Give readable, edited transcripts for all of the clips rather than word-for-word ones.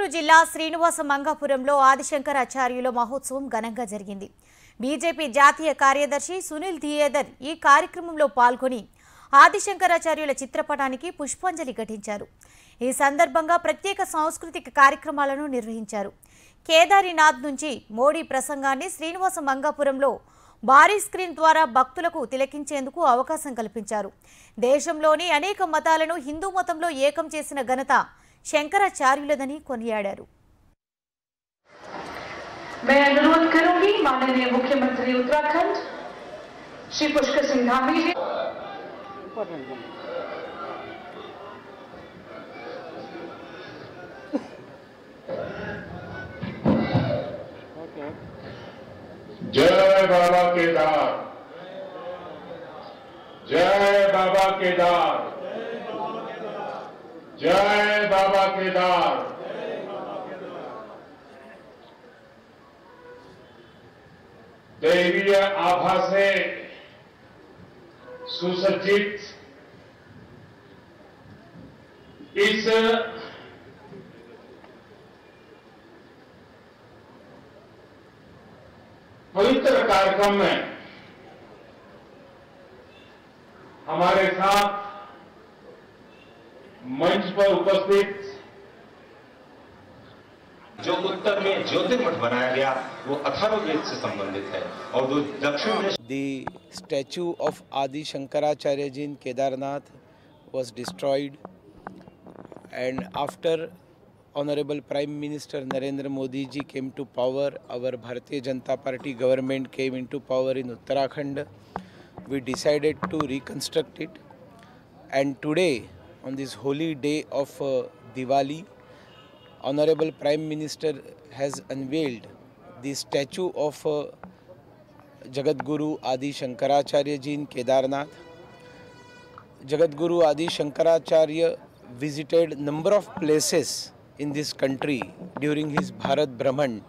జిల్లా శ్రీనివాస మంగాపురంలో ఆదిశంకరాచార్యుల మహోత్సవం ఘనంగా జరిగింది. బీజేపీ జాతీయ కార్యదర్శి సునీల్ థియేదర్ ఈ కార్యక్రమంలో పాల్గొని ఆదిశంకరాచార్యుల చిత్రపటానికి పుష్పాంజలి ఘటించారు. ఈ సందర్భంగా ప్రత్యేక సాంస్కృతిక కార్యక్రమాలను నిర్వహించారు. కేదారినాథ్ నుంచి మోడీ ప్రసంగాన్ని శ్రీనివాస మంగాపురంలో భారీ స్క్రీన్ ద్వారా భక్తులకు తిలకించేందుకు అవకాశం కల్పించారు. దేశంలోని అనేక మతాలను హిందూ మతంలో ఏకం చేసిన ఘనత శంకరాచార్యులదని కొనియాడారు. मैं अनुरोध करूंगी माननीय मुख्यमंत्री उत्तराखंड श्री पुष्कर सिंह धामी जी। जय बाबा केदार, जय बाबा केदार, जय बाबा केदार। दैवीय आभा से सुसज्जित इस पवित्र कार्यक्रम में हमारे साथ मंच पर उपस्थित जो उत्तर में ज्योतिर्मठ बनाया गया वो अथर्ववेद से संबंधित है और जो दक्षिण में The statue of Adi Shankaracharya ji in Kedarnath was destroyed, and after Honorable Prime Minister Narendra Modi ji came to power, our Bharatiya Janata Party government came into power in Uttarakhand. We decided to reconstruct it, and today on this holy day of Diwali, Honorable Prime Minister has unveiled the statue of Jagat Guru Adi Shankaracharya ji in Kedarnath. Jagat Guru Adi Shankaracharya visited number of places in this country during his Bharat Brahman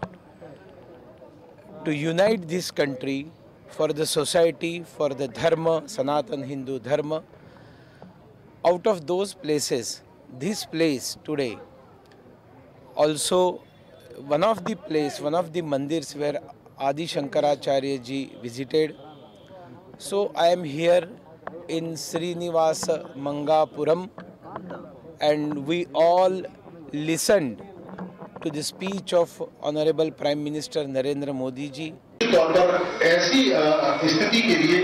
to unite this country for the society, for the dharma, Sanatan Hindu dharma. Out of those places, this place today also one of the mandirs where Adi Shankaracharya ji visited. So I am here in Srinivasa Mangapuram, and we all listened to the speech of Honorable Prime Minister Narendra Modi ji. तौर पर ऐसी स्थिति के लिए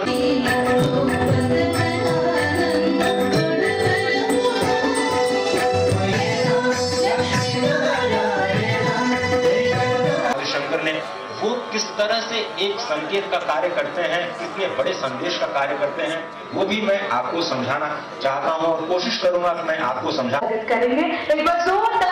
शंकर ने वो किस तरह से एक संकेत का कार्य करते हैं, कितने बड़े संदेश का कार्य करते हैं, वो भी मैं आपको समझाना चाहता हूँ और कोशिश करूंगा कि मैं आपको समझा करेंगे। एक बार जोरदार